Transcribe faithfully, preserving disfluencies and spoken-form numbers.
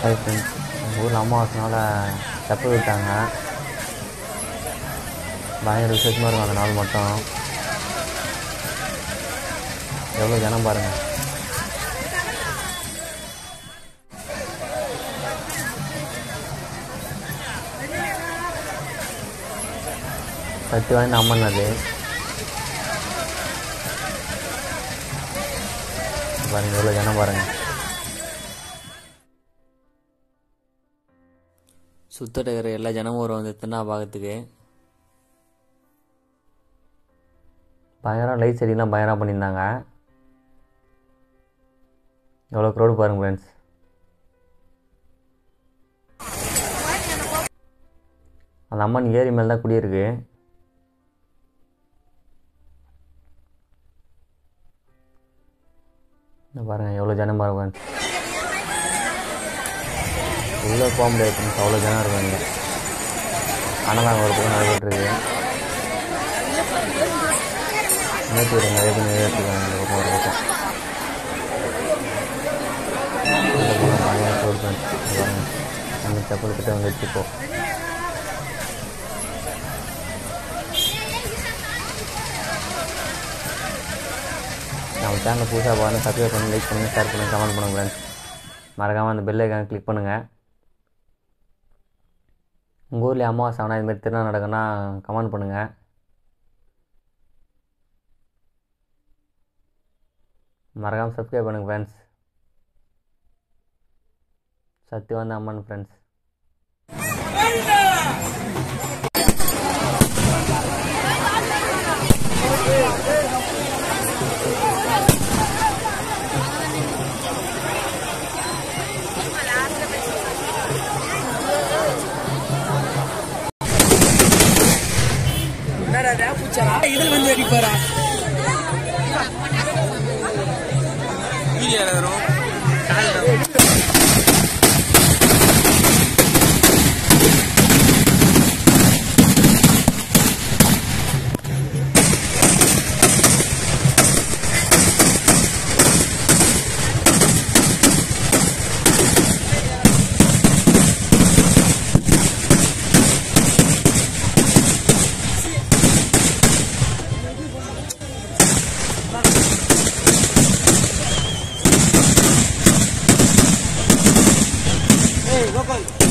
Hi friends, எங்கள் ஊரில் அமாவாசைனால செப்பல் விட்டாங்க. பயங்கர விசேஷமாக இருக்கும் அந்த நாள் மட்டும். எவ்வளோ ஜனம் பாருங்கள். சக்தி வாய்ந்த அம்மன் அது. பாருங்கள் எவ்வளோ ஜனம் பாருங்கள். சுத்தட்ட இருக்கிற எல்லா ஜனமும் வரும் வந்து திருநா பார்க்கறதுக்கு. பயங்கரம் லைட் செடிலாம் பயங்கரம் பண்ணியிருந்தாங்க. எவ்வளோ க்ரௌடு பாருங்கள் ஃப்ரெண்ட்ஸ். அந்த அம்மன் ஏரி மேலே தான் குடியிருக்கு. பாருங்கள் எவ்வளோ ஜனம் பாருங்க ஃப்ரெண்ட்ஸ். உள்ளே போக முடியாது ஃப்ரெண்ட்ஸ், அவ்வளோ ஜனம் இருக்கும் இங்கே. ஆனால் நாங்கள் ஒரு பக்கம் நடைபெற்றிருக்கு. நேற்று ஒரு நிறைய பேர் நிறைவேற்றிருக்காங்க இந்த பக்கம் ஒரு பக்கம். இந்த பக்கம் பயங்கர க்ரௌட் ஃப்ரெண்ட்ஸ். பாருங்கள் அந்த செப்பல் கிட்ட வந்து வச்சுப்போம். நம்ம சேனல் புதுசாக பாருங்கள், சப்ஸ்கிரைப் பண்ணி லைக் பண்ணுங்கள், ஷேர் பண்ணுங்கள், கமெண்ட் பண்ணுங்கள் ஃப்ரெண்ட்ஸ். மறக்காமல் அந்த பெல் ஐக்கானை கிளிக் பண்ணுங்கள். உங்கள் ஊரில் அமாவாசை ஆனால் இதுமாதிரி திருநாள் நடக்குன்னா கமெண்ட் பண்ணுங்கள். மறக்காமல் சப்ஸ்கிரைப் பண்ணுங்கள் ஃப்ரெண்ட்ஸ். சக்தி வாய்ந்த அம்மன் ஃப்ரெண்ட்ஸ். இதில் வந்து அடிப்பாரா Hey, local.